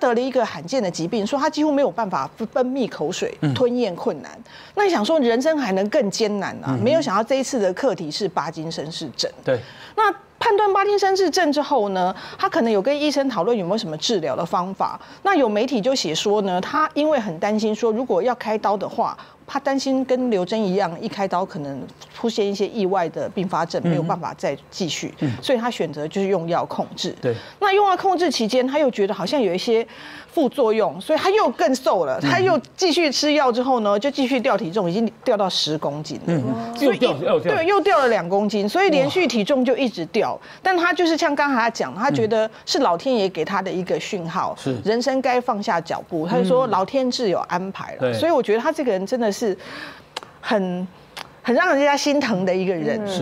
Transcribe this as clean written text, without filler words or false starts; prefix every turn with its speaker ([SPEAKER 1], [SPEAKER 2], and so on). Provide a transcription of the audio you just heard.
[SPEAKER 1] 得了一个罕见的疾病，说他几乎没有办法分泌口水，吞咽困难。那你想说人生还能更艰难啊？没有想到这一次的课题是帕金森氏症。
[SPEAKER 2] 对，
[SPEAKER 1] 那判断帕金森氏症之后呢，他可能有跟医生讨论有没有什么治疗的方法。那有媒体就写说呢，他因为很担心说，如果要开刀的话，他担心跟刘真一样，一开刀可能出现一些意外的并发症，没有办法再继续，所以他选择就是用药控制。
[SPEAKER 2] 对，
[SPEAKER 1] 那用药控制期间，他又觉得好像有一些副作用，所以他又更瘦了。他又继续吃药之后呢，就继续掉体重，已经掉到10公斤了。
[SPEAKER 2] 又掉，
[SPEAKER 1] 对，又掉了2公斤，所以连续体重就一直掉。但他就是像刚才他讲，他觉得是老天爷给他的一个讯号，人生该放下脚步。他就说老天自有安排了。所以我觉得他这个人真的是很让人家心疼的一个人。